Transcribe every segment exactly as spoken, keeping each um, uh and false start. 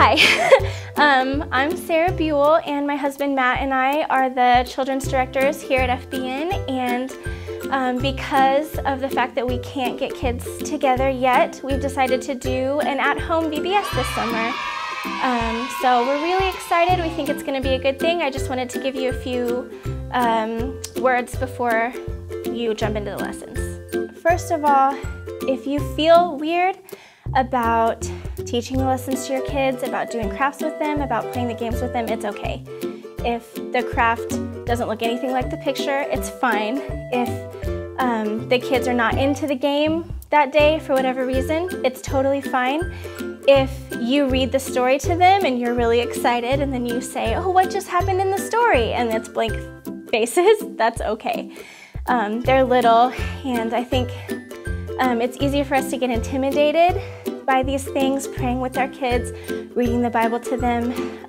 Hi, um, I'm Sarah Buell, and my husband Matt and I are the children's directors here at F B N, and um, because of the fact that we can't get kids together yet, we've decided to do an at-home V B S this summer. Um, so we're really excited. We think it's going to be a good thing. I just wanted to give you a few um, words before you jump into the lessons. First of all, if you feel weird about teaching the lessons to your kids, about doing crafts with them, about playing the games with them, it's okay. If the craft doesn't look anything like the picture, it's fine. If um, the kids are not into the game that day for whatever reason, it's totally fine. If you read the story to them and you're really excited and then you say, oh, what just happened in the story? And it's blank faces, that's okay. Um, they're little, and I think um, it's easier for us to get intimidated by these things, praying with our kids, reading the Bible to them,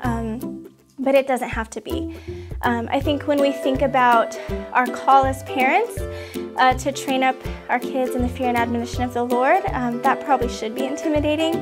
um, but it doesn't have to be. Um, I think when we think about our call as parents uh, to train up our kids in the fear and admonition of the Lord, um, that probably should be intimidating.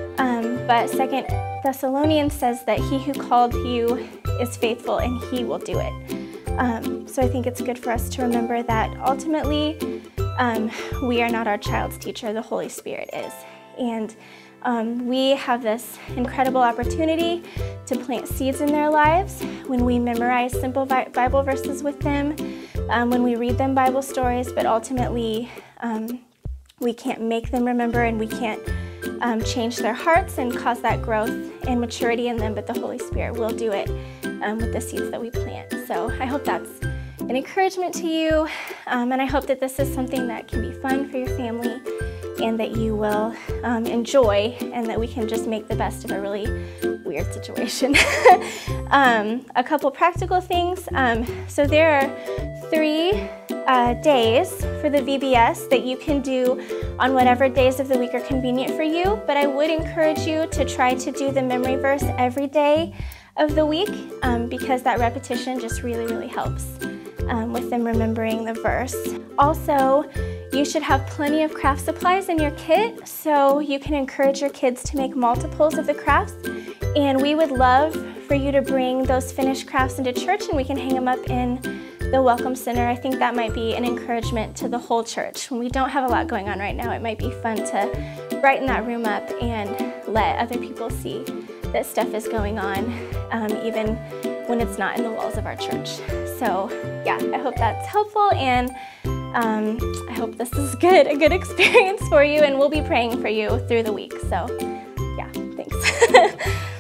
Um, but Second Thessalonians says that he who called you is faithful and he will do it. Um, so I think it's good for us to remember that ultimately um, we are not our child's teacher, the Holy Spirit is. And um, we have this incredible opportunity to plant seeds in their lives when we memorize simple Bible verses with them, um, when we read them Bible stories, but ultimately um, we can't make them remember, and we can't um, change their hearts and cause that growth and maturity in them, but the Holy Spirit will do it um, with the seeds that we plant. So I hope that's an encouragement to you, um, and I hope that this is something that can be fun for your family and that you will um, enjoy, and that we can just make the best of a really weird situation. um, a couple practical things. Um, so there are three uh, days for the V B S that you can do on whatever days of the week are convenient for you, but I would encourage you to try to do the memory verse every day of the week um, because that repetition just really, really helps um, with them remembering the verse. Also, you should have plenty of craft supplies in your kit, so you can encourage your kids to make multiples of the crafts. And we would love for you to bring those finished crafts into church, and we can hang them up in the Welcome Center. I think that might be an encouragement to the whole church. When we don't have a lot going on right now, it might be fun to brighten that room up and let other people see that stuff is going on, um, even when it's not in the walls of our church. So yeah, I hope that's helpful, and Um, I hope this is good, a good experience for you, and we'll be praying for you through the week. So yeah, thanks.